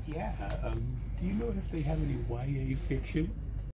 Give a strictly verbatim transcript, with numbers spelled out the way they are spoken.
Yeah. Um, do you know if they have any Y A fiction?